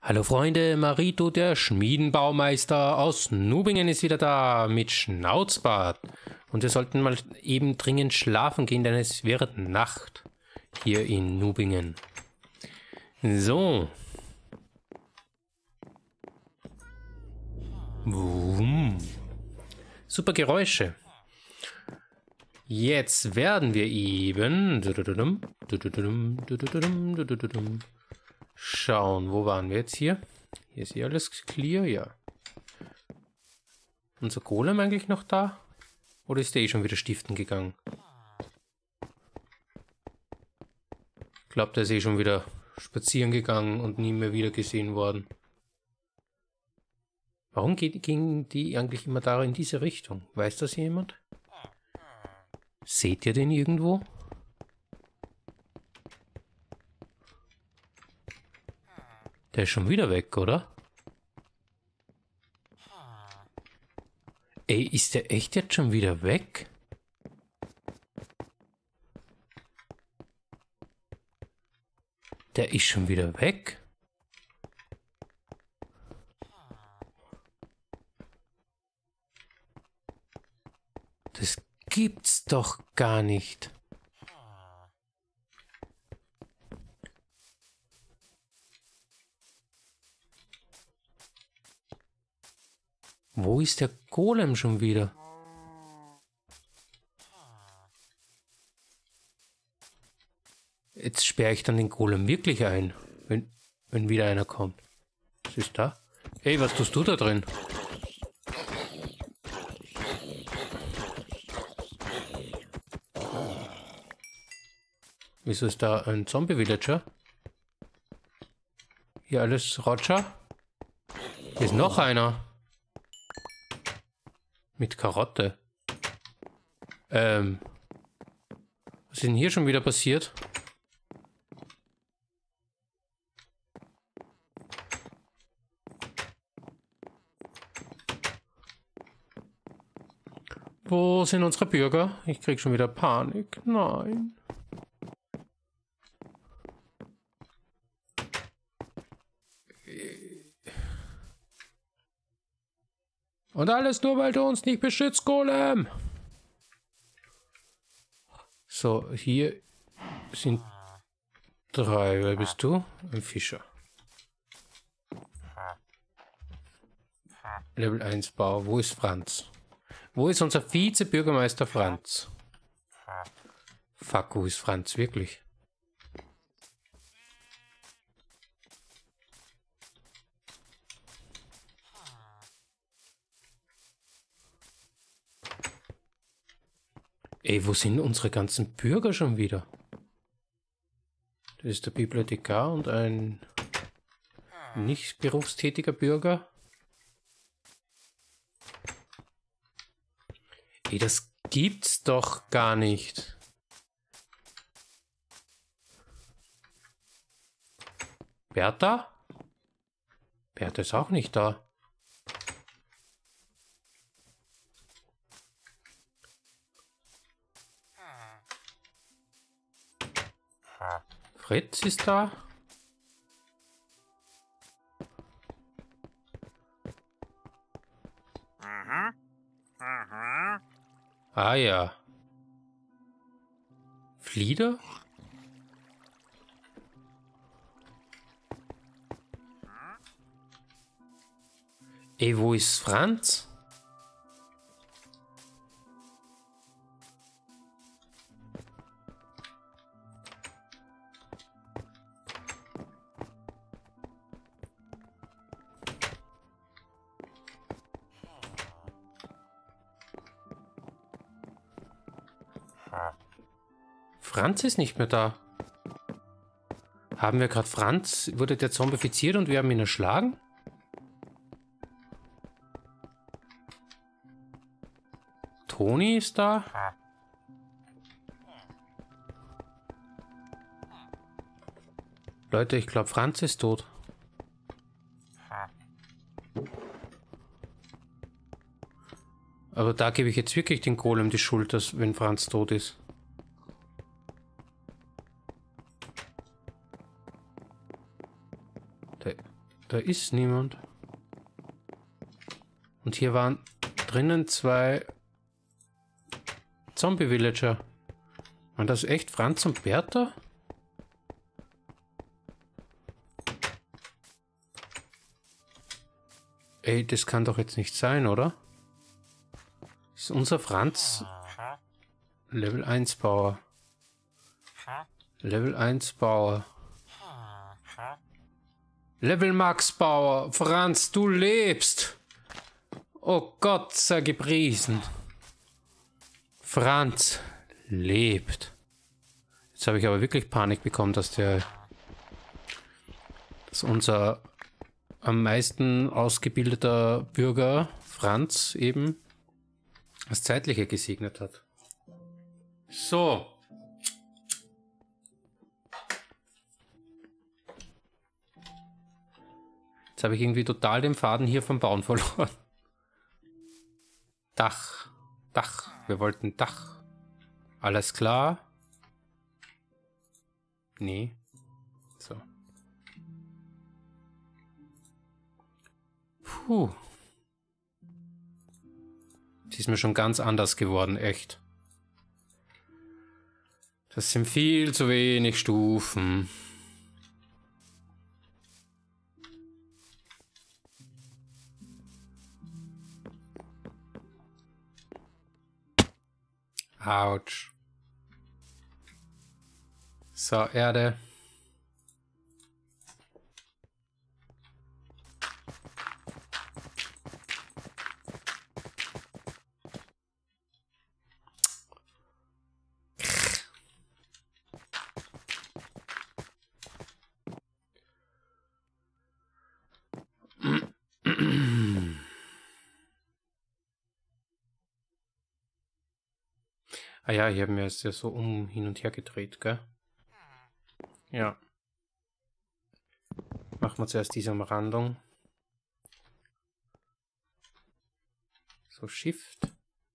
Hallo Freunde, Marito, der Schmiedenbaumeister aus Nubingen ist wieder da mit Schnauzbart. Und wir sollten mal eben dringend schlafen gehen, denn es wird Nacht hier in Nubingen. So. Super Geräusche. Jetzt werden wir eben schauen, wo waren wir jetzt hier? Hier ist hier alles clear, ja. Unser Golem eigentlich noch da? Oder ist der eh schon wieder stiften gegangen? Ich glaube, der ist eh schon wieder spazieren gegangen und nie mehr wieder gesehen worden. Warum gingen die eigentlich immer da in diese Richtung? Weiß das jemand? Seht ihr den irgendwo? Der ist schon wieder weg, oder? Ey, ist der echt jetzt schon wieder weg? Der ist schon wieder weg? Das gibt's doch gar nicht. Wo ist der Golem schon wieder? Jetzt sperre ich dann den Golem wirklich ein, wenn wieder einer kommt. Was ist da? Ey, was tust du da drin? Wieso ist da ein Zombie-Villager? Hier alles Roger? Hier ist noch einer. Mit Karotte. Was ist denn hier schon wieder passiert? Wo sind unsere Bürger? Ich krieg schon wieder Panik. Nein. Und alles nur, weil du uns nicht beschützt, Golem. So, hier sind 3. Wer bist du? Ein Fischer. Level 1 Bau. Wo ist Franz? Wo ist unser Vize-Bürgermeister Franz? Fuck, wo ist Franz wirklich? Ey, wo sind unsere ganzen Bürger schon wieder? Das ist der Bibliothekar und ein nicht berufstätiger Bürger. Ey, das gibt's doch gar nicht. Bertha? Bertha ist auch nicht da. Fritz ist da. Ah ja. Flieder? Ey, wo ist Franz? Franz ist nicht mehr da. Haben wir gerade Franz? Wurde der zombifiziert und wir haben ihn erschlagen? Toni ist da. Leute, ich glaube Franz ist tot. Aber da gebe ich jetzt wirklich den Golem die Schuld, dass, wenn Franz tot ist. Da ist niemand. Und hier waren drinnen 2 Zombie-Villager. Waren das echt Franz und Bertha? Ey, das kann doch jetzt nicht sein, oder? Ist unser Franz Level 1 Bauer. Level 1 Bauer. Level Max Bauer. Franz, du lebst. Oh Gott, sei gepriesen. Franz lebt. Jetzt habe ich aber wirklich Panik bekommen, dass unser am meisten ausgebildeter Bürger Franz eben das Zeitliche gesegnet hat. So. Jetzt habe ich irgendwie total den Faden hier vom Bauen verloren. Dach. Dach. Wir wollten Dach. Alles klar? Nee. So. Puh. Die ist mir schon ganz anders geworden, echt. Das sind viel zu wenig Stufen. Autsch. So, Erde. Ah ja, hier haben wir es ja so hin und her gedreht, gell? Ja. Machen wir zuerst diese Umrandung. So, Shift.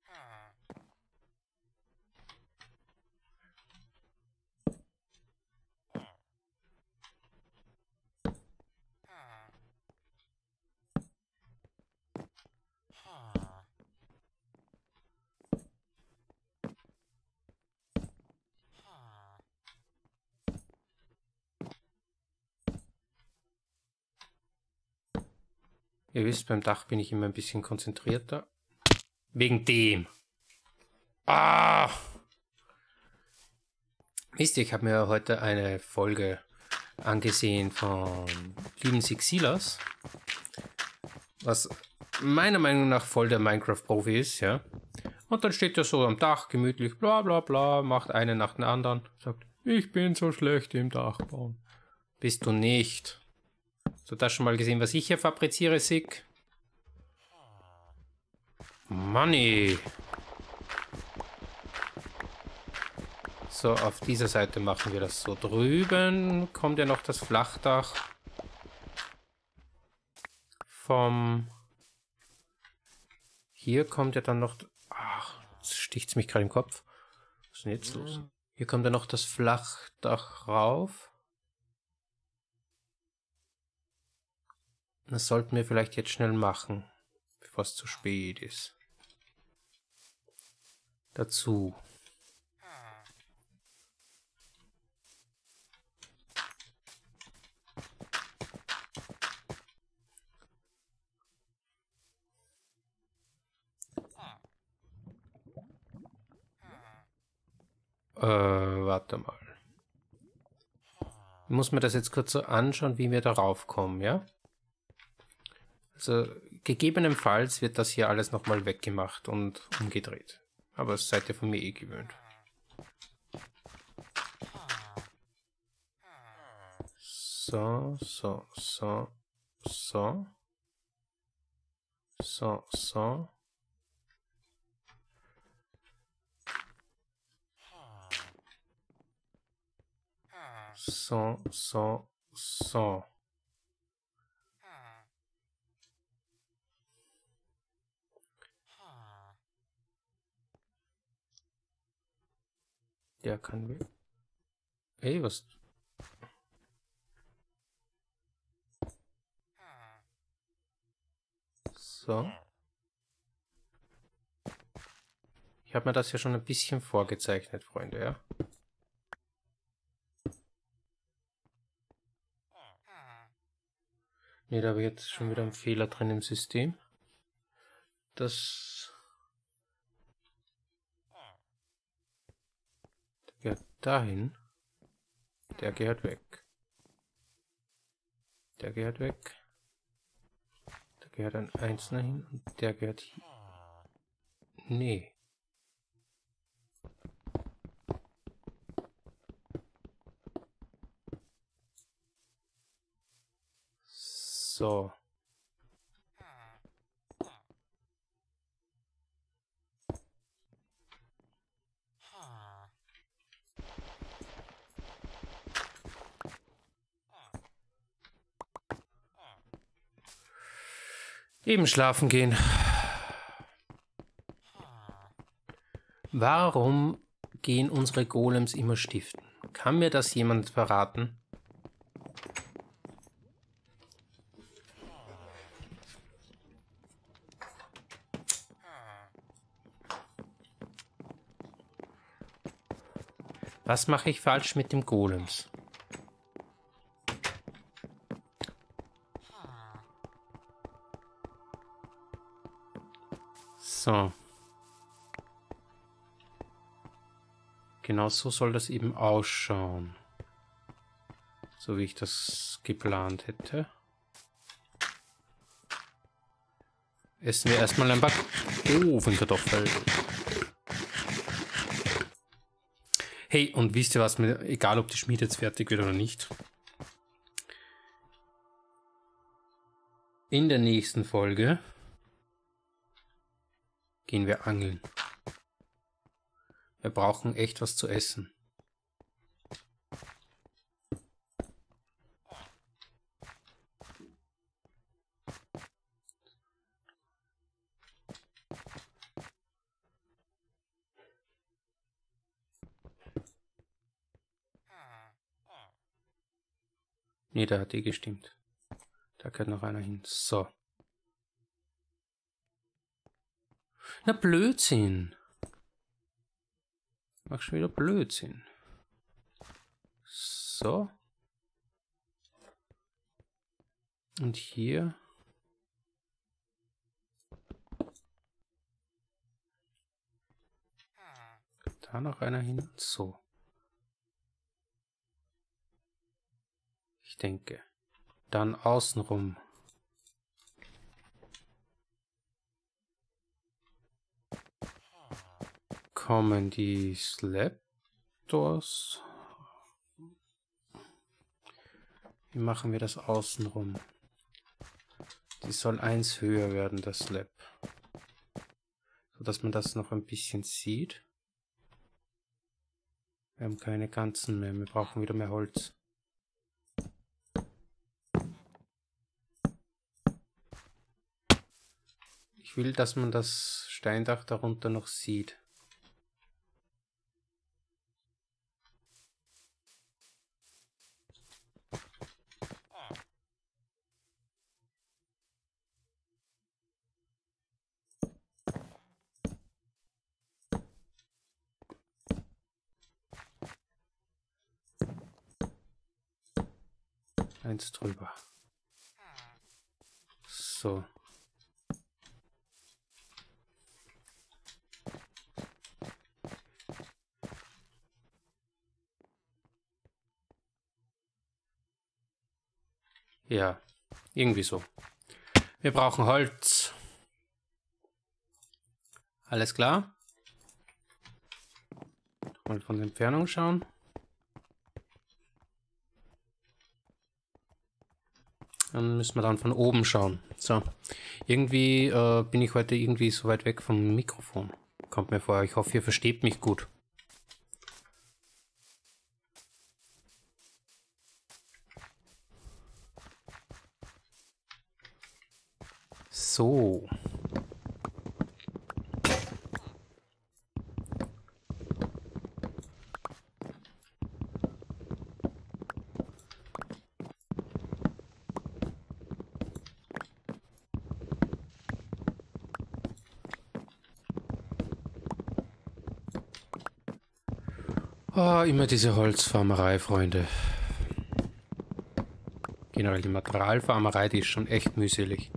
Ihr wisst, beim Dach bin ich immer ein bisschen konzentrierter. Wegen dem. Ah! Wisst ihr, ich habe mir heute eine Folge angesehen von lieben Sixilas, was meiner Meinung nach voll der Minecraft-Profi ist, ja. Und dann steht er so am Dach gemütlich, bla bla bla, macht eine nach den anderen, sagt, ich bin so schlecht im Dachbauen. Bist du nicht. Hast du das schon mal gesehen, was ich hier fabriziere, Sig? Money. So, auf dieser Seite machen wir das so. Drüben kommt ja noch das Flachdach vom... Hier kommt ja dann noch... Ach, jetzt sticht's mich gerade im Kopf. Was ist denn jetzt los? Hier kommt ja noch das Flachdach rauf. Das sollten wir vielleicht jetzt schnell machen, bevor es zu spät ist. Dazu. Warte mal. Ich muss mir das jetzt kurz so anschauen, wie wir darauf kommen, ja? Also, gegebenenfalls wird das hier alles nochmal weggemacht und umgedreht. Aber das seid ihr von mir eh gewöhnt. So, so, so, so. So, so. So, so, so. Der kann wir. Ey, was? So. Ich habe mir das ja schon ein bisschen vorgezeichnet, Freunde, ja. Ne, da habe ich jetzt schon wieder einen Fehler drin im System. Das gehört dahin. Der gehört weg. Der gehört weg. Da gehört ein Einzelner hin und der gehört hier. Nee. So. Eben schlafen gehen. Warum gehen unsere Golems immer stiften? Kann mir das jemand verraten? Was mache ich falsch mit dem Golems? So. Genau so soll das eben ausschauen. So wie ich das geplant hätte. Essen wir erstmal ein Backofenkartoffel. Hey, und wisst ihr was, egal ob die Schmiede jetzt fertig wird oder nicht. In der nächsten Folge gehen wir angeln. Wir brauchen echt was zu essen. Nee, da hat die gestimmt. Da gehört noch einer hin. So. Na, Blödsinn. Mach schon wieder Blödsinn. So. Und hier. Da noch einer hin. So. Ich denke. Dann außenrum. Kommen die Slapdoors. Wie machen wir das außenrum? Die soll 1 höher werden, das Slab. So dass man das noch ein bisschen sieht. Wir haben keine ganzen mehr, wir brauchen wieder mehr Holz. Ich will, dass man das Steindach darunter noch sieht. Eins drüber. So. Ja, irgendwie so. Wir brauchen Holz. Alles klar? Mal von der Entfernung schauen. Dann müssen wir dann von oben schauen. So. Irgendwie bin ich heute irgendwie so weit weg vom Mikrofon. Kommt mir vor. Ich hoffe, ihr versteht mich gut. So. Oh, immer diese Holzfarmerei, Freunde. Generell die Materialfarmerei, die ist schon echt mühselig.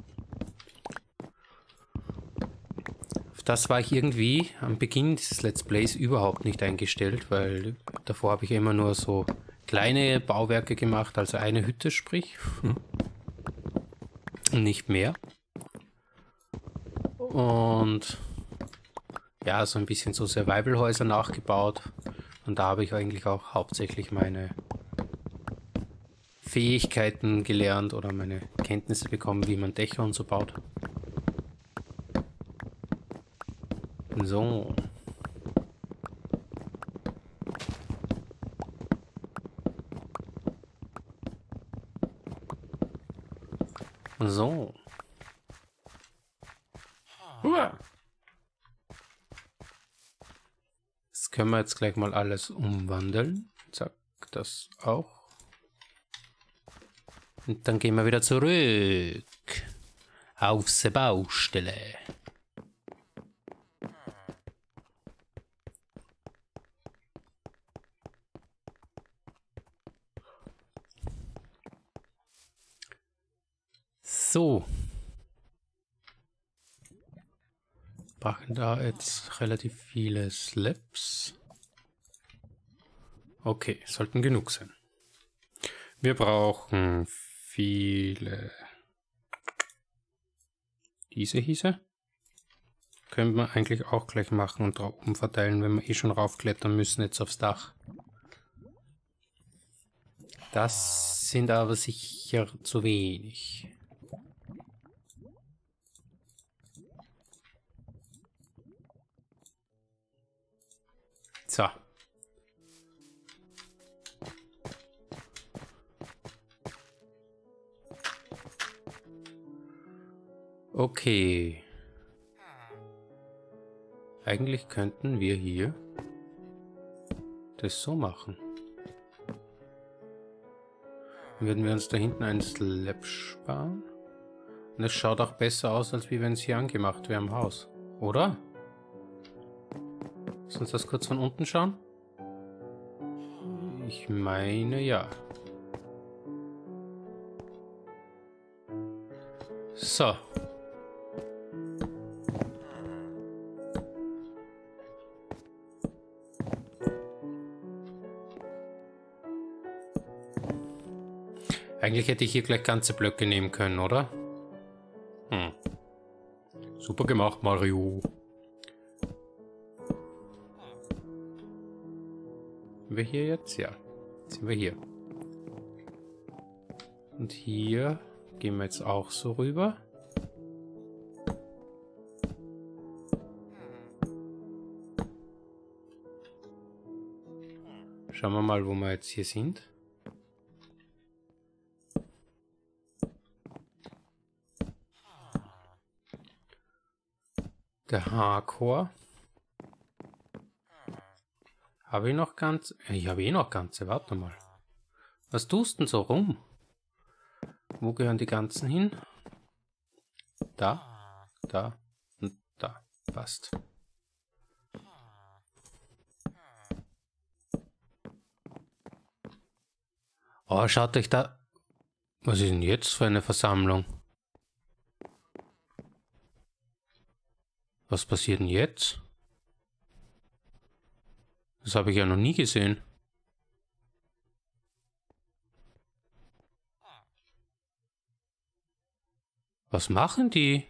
Auf das war ich irgendwie am Beginn dieses Let's Plays überhaupt nicht eingestellt, weil davor habe ich immer nur so kleine Bauwerke gemacht, also eine Hütte sprich. Und nicht mehr. Und ja, so ein bisschen so Survival-Häuser nachgebaut. Und da habe ich eigentlich auch hauptsächlich meine Fähigkeiten gelernt oder meine Kenntnisse bekommen, wie man Dächer und so baut. So. So. Das können wir jetzt gleich mal alles umwandeln. Zack, das auch. Und dann gehen wir wieder zurück auf die Baustelle. So. Brauchen da jetzt relativ viele Slabs. Okay, sollten genug sein. Wir brauchen viele. Diese hieße. Können wir eigentlich auch gleich machen und umverteilen, wenn wir eh schon raufklettern müssen, jetzt aufs Dach. Das sind aber sicher zu wenig. So. Okay. Eigentlich könnten wir hier das so machen. Dann würden wir uns da hinten ein Slab sparen. Und es schaut auch besser aus, als wie wenn es hier angemacht wäre im Haus. Oder? Lass uns das kurz von unten schauen. Ich meine, ja. So. Eigentlich hätte ich hier gleich ganze Blöcke nehmen können, oder? Super gemacht, Mario. Sind wir hier jetzt? Ja. Jetzt sind wir hier. Und hier gehen wir jetzt auch so rüber. Schauen wir mal, wo wir jetzt hier sind. Der Hardcore. Habe ich noch ganz... Ich habe eh noch ganze, warte mal. Was tust denn so rum? Wo gehören die ganzen hin? Da, da und da. Passt. Oh, schaut euch da... Was ist denn jetzt für eine Versammlung? Was passiert denn jetzt? Das habe ich ja noch nie gesehen. Was machen die?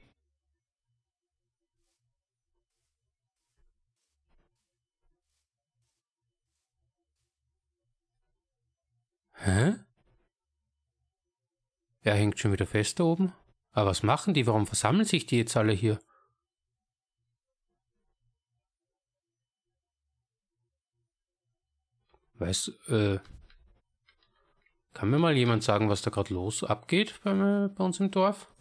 Hä? Er hängt schon wieder fest da oben. Aber was machen die? Warum versammeln sich die jetzt alle hier? Kann mir mal jemand sagen, was da gerade los abgeht bei uns im Dorf?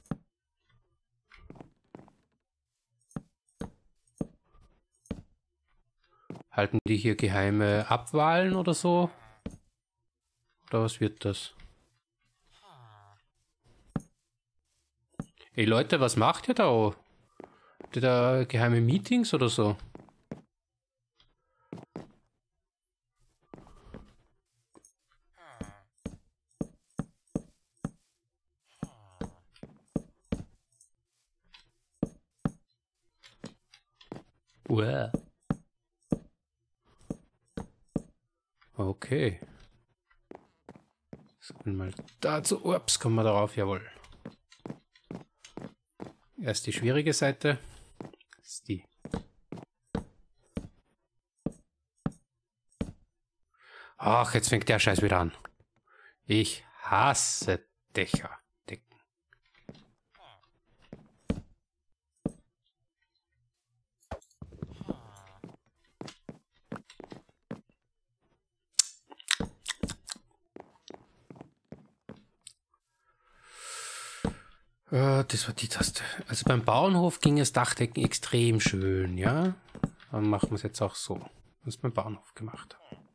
Halten die hier geheime Abwahlen oder so? Oder was wird das? Ey Leute, was macht ihr da? Habt ihr da geheime Meetings oder so? Uah. Okay. So, mal dazu. Ups, kommen wir darauf, jawohl. Erst die schwierige Seite. Das ist die. Ach, jetzt fängt der Scheiß wieder an. Ich hasse Dächer. Decken. Das war die Taste. Also beim Bauernhof ging das Dachdecken extrem schön, ja? Dann machen wir es jetzt auch so. Das ist beim Bauernhof gemacht.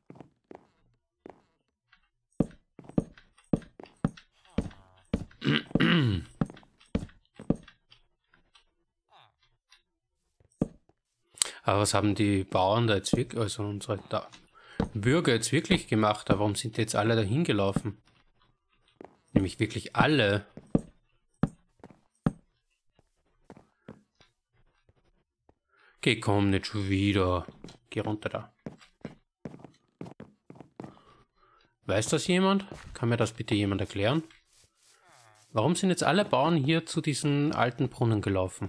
Aber was haben die Bauern da jetzt wirklich, also unsere Bürger jetzt wirklich gemacht? Aber warum sind die jetzt alle dahin gelaufen? Nämlich wirklich alle. Geh, komm, nicht schon wieder. Geh runter da. Weiß das jemand? Kann mir das bitte jemand erklären? Warum sind jetzt alle Bauern hier zu diesen alten Brunnen gelaufen?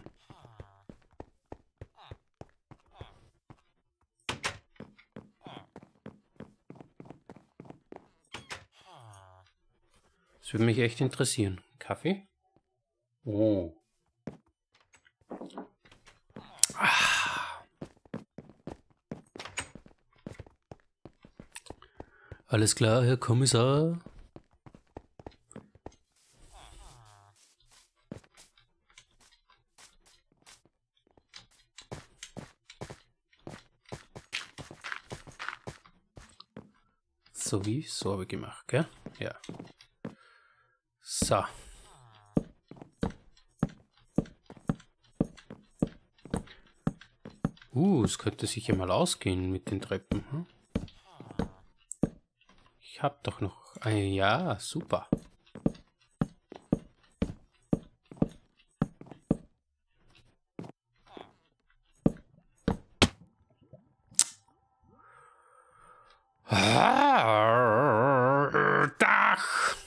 Das würde mich echt interessieren. Kaffee? Oh. Alles klar, Herr Kommissar. So habe ich gemacht, gell? Ja. So. Es könnte sicher mal ausgehen mit den Treppen. Hm? Ich habe doch noch ein... Ja, super. Dach!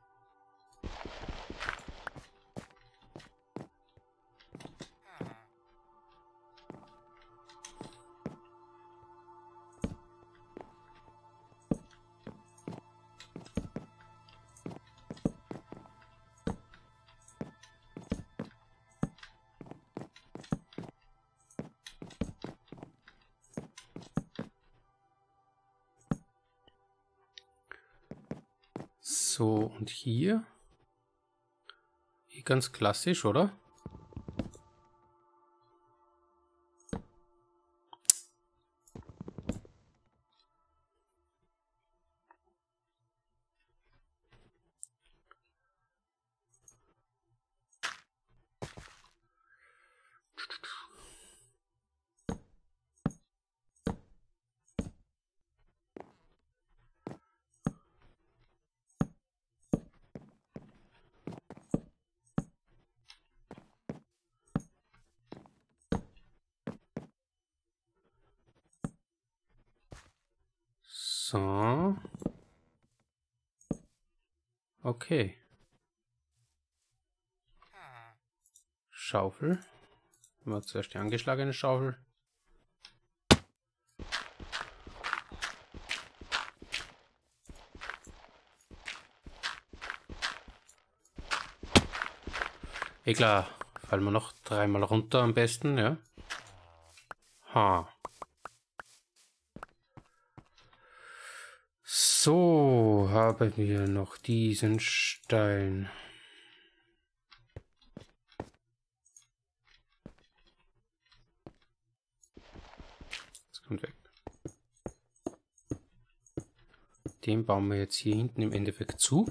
So, und hier? Ganz klassisch, oder? So. Okay. Schaufel. Mal zuerst die angeschlagene Schaufel. Klar, fallen wir noch dreimal runter am besten, ja. Ha. So, haben wir noch diesen Stein. Das kommt weg. Den bauen wir jetzt hier hinten im Endeffekt zu.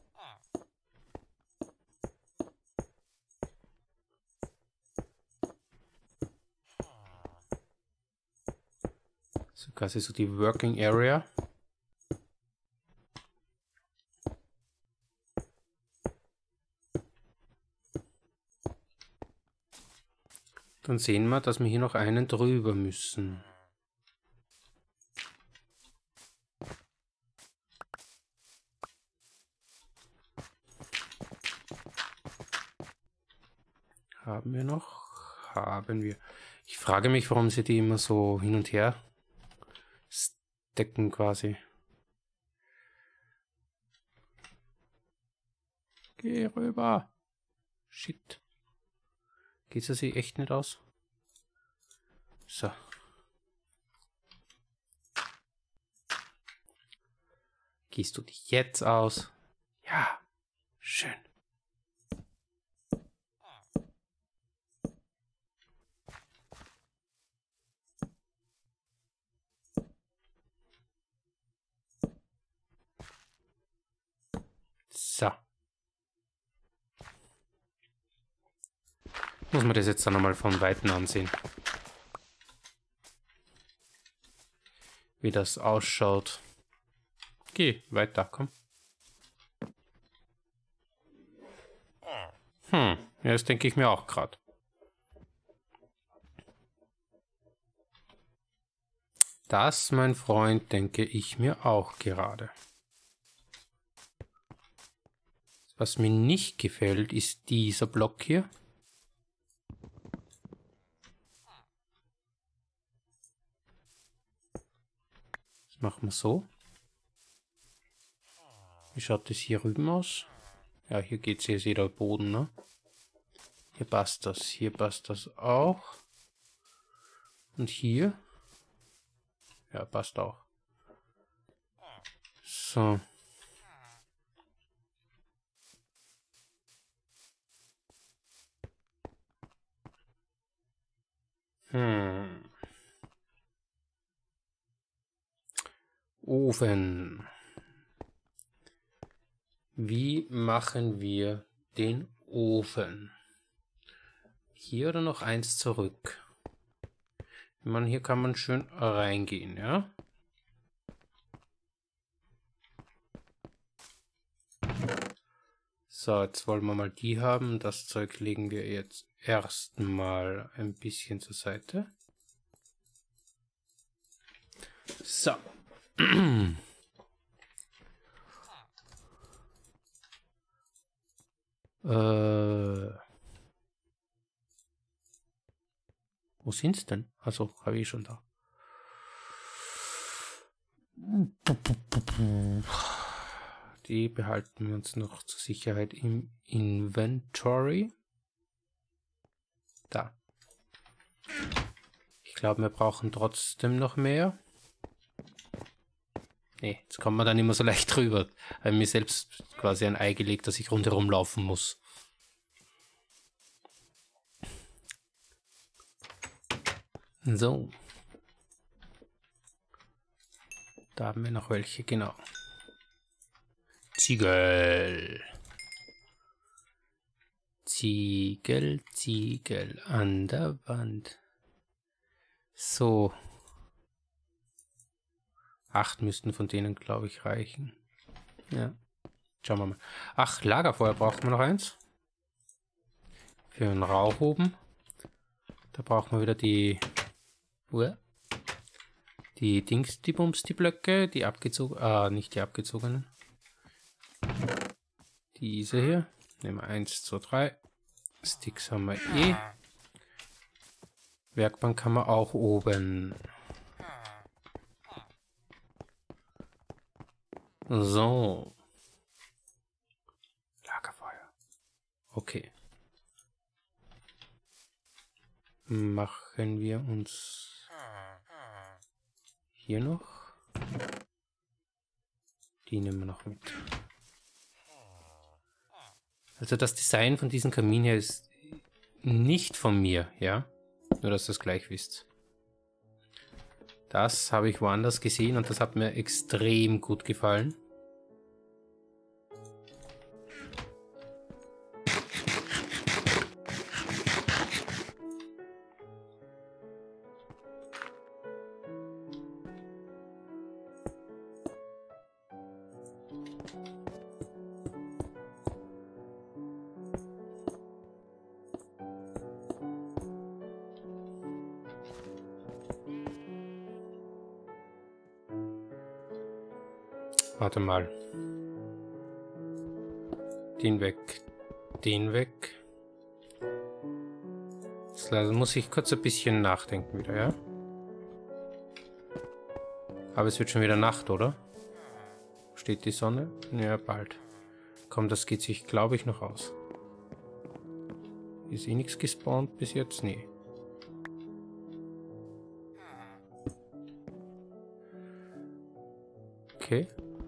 So quasi so die Working Area. Dann sehen wir, dass wir hier noch einen drüber müssen. Haben wir noch? Haben wir. Ich frage mich, warum sie die immer so hin und her stecken quasi. Geh rüber. Shit. Geht sie sich echt nicht aus? So. Gehst du dich jetzt aus? Ja. Schön. So. Muss man das jetzt dann nochmal von Weitem ansehen. Wie das ausschaut. Geh weiter, komm. Ja, das denke ich mir auch gerade. Das, mein Freund, denke ich mir auch gerade. Was mir nicht gefällt, ist dieser Block hier. Das machen wir so. Wie schaut das hier rüben aus? Ja, hier geht es jetzt jeder Boden, ne? Hier passt das auch. Und hier? Ja, passt auch. So. Ofen. Wie machen wir den Ofen? Hier oder noch eins zurück? Ich meine, hier kann man schön reingehen, ja? So, jetzt wollen wir mal die haben. Das Zeug legen wir jetzt erstmal ein bisschen zur Seite. So. Wo sind's denn? Also, habe ich schon da. Die behalten wir uns noch zur Sicherheit im Inventory. Da. Ich glaube, wir brauchen trotzdem noch mehr. Nee, jetzt kommt man dann immer so leicht drüber. Habe mir selbst quasi ein Ei gelegt, dass ich rundherum laufen muss. So. Da haben wir noch welche, genau. Ziegel. Ziegel, Ziegel an der Wand. So. 8 müssten von denen, glaube ich, reichen. Ja. Schauen wir mal. Ach, Lagerfeuer brauchen wir noch eins. Für den Rauch oben. Da brauchen wir wieder die Dings, die Bums, die Blöcke, die abgezogenen, nicht die abgezogenen. Diese hier. Nehmen wir 1, 2, 3. Sticks haben wir eh. Werkbank haben wir auch oben. So. Lagerfeuer. Okay. Machen wir uns hier noch. Die nehmen wir noch mit. Also das Design von diesem Kamin hier ist nicht von mir, ja? Nur, dass ihr es gleich wisst. Das habe ich woanders gesehen und das hat mir extrem gut gefallen. Warte mal. Den weg. Den weg. Jetzt muss ich kurz ein bisschen nachdenken wieder, ja? Aber es wird schon wieder Nacht, oder? Steht die Sonne? Ja, bald. Komm, das geht sich, glaube ich, noch aus. Ist eh nichts gespawnt bis jetzt? Nee. Okay.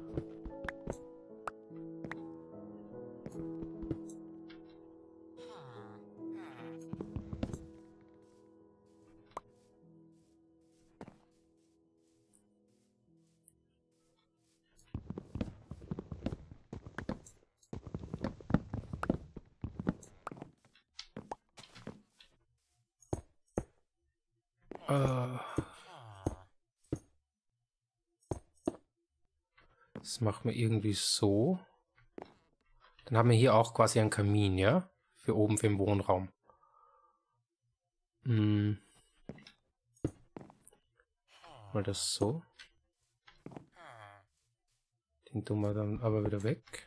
Das machen wir irgendwie so. Dann haben wir hier auch quasi einen Kamin, ja? Für oben, für den Wohnraum. Mal das so. Den tun wir dann aber wieder weg.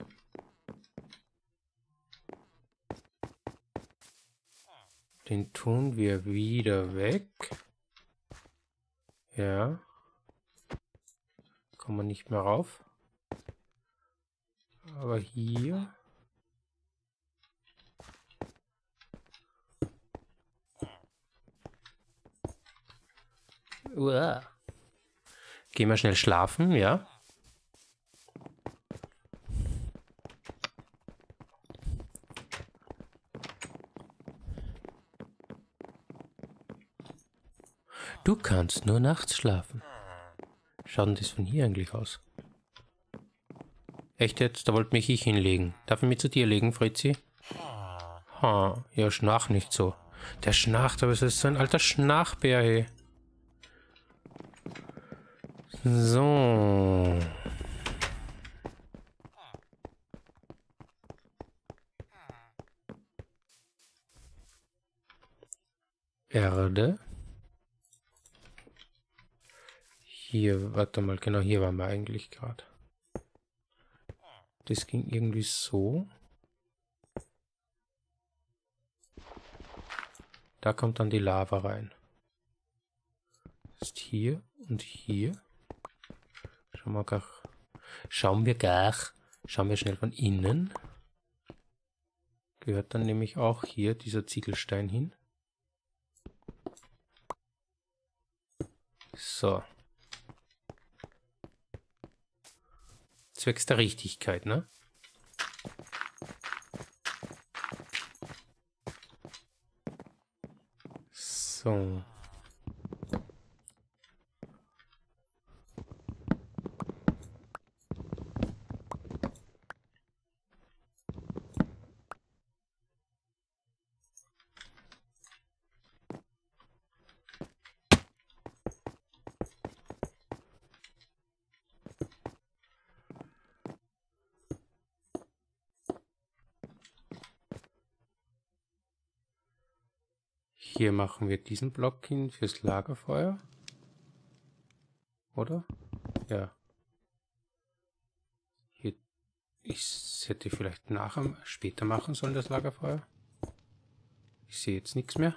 Den tun wir wieder weg. Ja. Kommen wir nicht mehr rauf. Aber hier. Uah. Gehen wir schnell schlafen, ja? Du kannst nur nachts schlafen. Schaut denn das von hier eigentlich aus? Echt jetzt? Da wollte mich ich hinlegen. Darf ich mich zu dir legen, Fritzi? Ha, ja, schnarch nicht so. Der schnarcht, aber es ist so ein alter Schnarchbär, hey. So. Erde. Hier, warte mal, genau hier waren wir eigentlich gerade. Das ging irgendwie so. Da kommt dann die Lava rein. Das ist hier und hier. Schauen wir schnell von innen. Gehört dann nämlich auch hier dieser Ziegelstein hin. So. Zwecks der Richtigkeit, ne? So. Hier machen wir diesen Block hin fürs Lagerfeuer. Oder? Ja. Hier, ich hätte vielleicht später machen sollen, das Lagerfeuer. Ich sehe jetzt nichts mehr.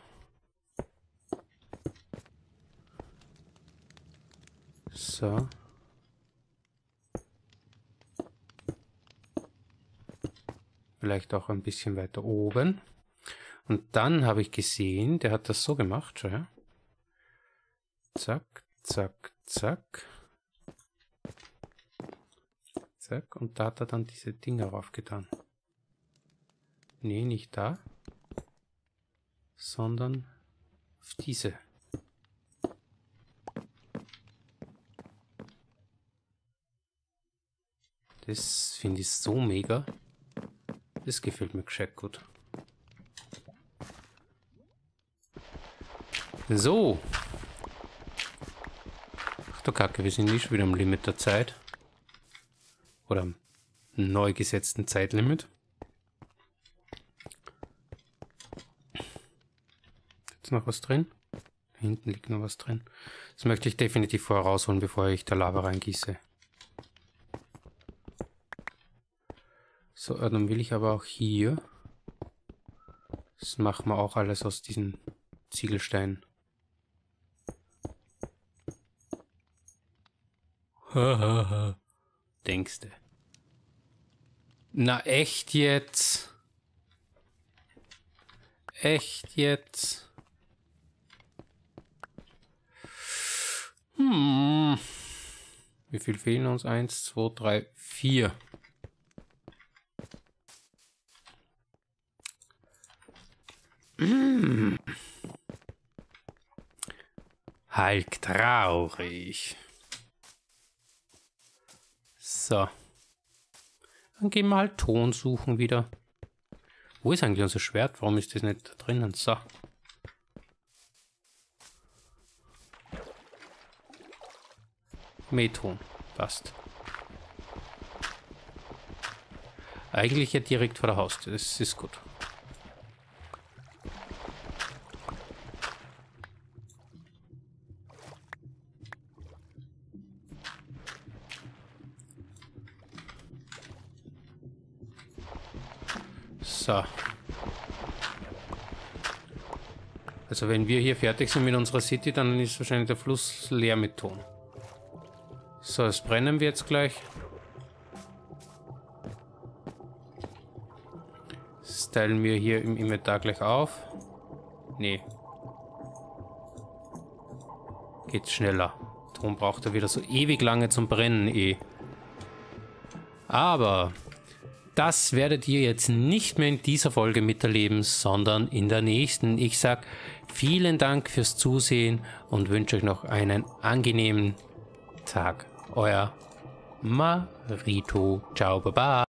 So. Vielleicht auch ein bisschen weiter oben. Und dann habe ich gesehen, der hat das so gemacht, schau her. Zack, zack, zack. Zack, und da hat er dann diese Dinger raufgetan. Nee, nicht da, sondern auf diese. Das finde ich so mega. Das gefällt mir gescheit gut. So. Ach du Kacke, wir sind nicht schon wieder am Limit der Zeit. Oder am neu gesetzten Zeitlimit. Ist noch was drin? Da hinten liegt noch was drin. Das möchte ich definitiv vorher rausholen, bevor ich da Lava reingieße. So, dann will ich aber auch hier. Das machen wir auch alles aus diesen Ziegelsteinen. Hahaha. Denkste. Na, echt jetzt? Echt jetzt? Wie viel fehlen uns? 1, 2, 3, 4. Halt traurig. So. Dann gehen wir halt Ton suchen wieder. Wo ist eigentlich unser Schwert? Warum ist das nicht da drinnen? So. Metron. Passt. Eigentlich ja direkt vor der Haustür. Das ist gut. So. Also wenn wir hier fertig sind mit unserer City, dann ist wahrscheinlich der Fluss leer mit Ton. So, das brennen wir jetzt gleich. Das teilen wir hier im Inventar gleich auf. Nee. Geht schneller. Ton braucht er wieder so ewig lange zum Brennen eh. Aber das werdet ihr jetzt nicht mehr in dieser Folge miterleben, sondern in der nächsten. Ich sag vielen Dank fürs Zusehen und wünsche euch noch einen angenehmen Tag. Euer Marito. Ciao, baba.